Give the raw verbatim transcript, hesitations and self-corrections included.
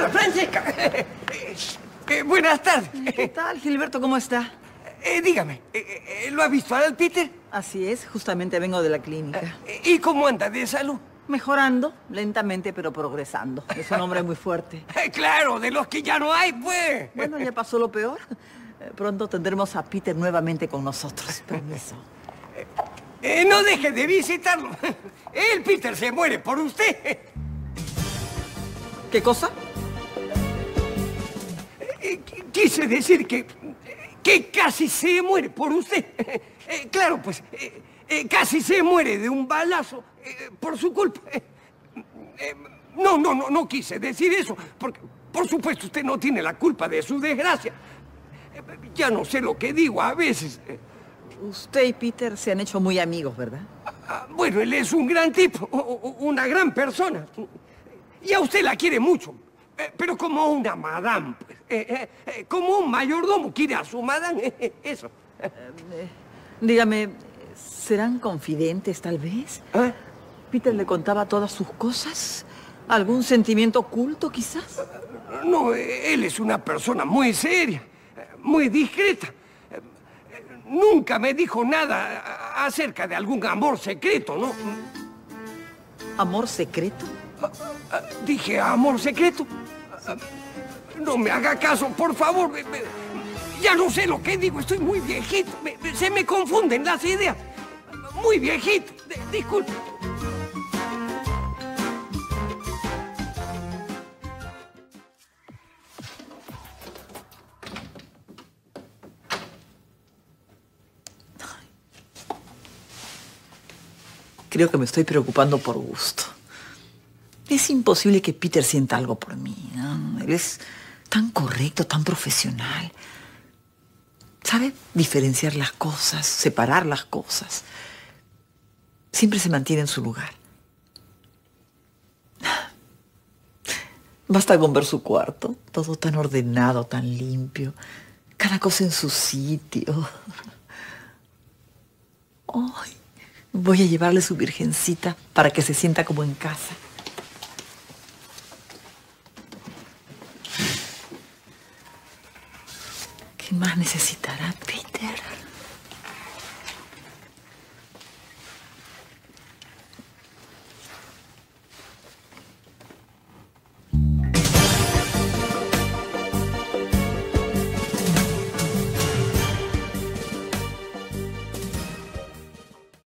Hola, Francesca. Eh, buenas tardes. ¿Qué tal, Gilberto? ¿Cómo está? Eh, dígame, eh, ¿lo ha visto al Peter? Así es, justamente vengo de la clínica. Eh, ¿Y cómo anda de salud? Mejorando, lentamente, pero progresando. Es un hombre muy fuerte. Eh, claro, de los que ya no hay, pues. Bueno, ya pasó lo peor. Eh, Pronto tendremos a Peter nuevamente con nosotros. Permiso. Eh, no deje de visitarlo. El Peter se muere por usted. ¿Qué cosa? Eh, Quise decir que, que casi se muere por usted. Eh, claro, pues, eh, eh, casi se muere de un balazo eh, por su culpa. Eh, eh, no, no, no, no quise decir eso, porque, por supuesto, usted no tiene la culpa de su desgracia. Eh, ya no sé lo que digo a veces. Eh, Usted y Peter se han hecho muy amigos, ¿verdad? ah, bueno, él es un gran tipo, u- u- una gran persona. Y a usted la quiere mucho. Eh, pero como una madame, pues. Eh, eh, eh, como un mayordomo quiere a su madame, eh, eso. Dígame, ¿serán confidentes, tal vez? ¿Eh? ¿Peter le contaba todas sus cosas? ¿Algún sentimiento oculto, quizás? No, eh, él es una persona muy seria, eh, muy discreta. Eh, eh, Nunca me dijo nada a- acerca de algún amor secreto, ¿no? ¿Amor secreto? Ah, Dije amor secreto. Ah, No me haga caso, por favor. Me- me- Ya no sé lo que digo, estoy muy viejito. Me- me- se me confunden las ideas. Muy viejito. De- disculpe. Creo que me estoy preocupando por gusto. Es imposible que Peter sienta algo por mí, ¿no? Él es tan correcto, tan profesional. Sabe diferenciar las cosas, separar las cosas. Siempre se mantiene en su lugar. Basta con ver su cuarto. Todo tan ordenado, tan limpio. Cada cosa en su sitio. Ay, voy a llevarle su virgencita para que se sienta como en casa. ¿Qué más necesitará Peter?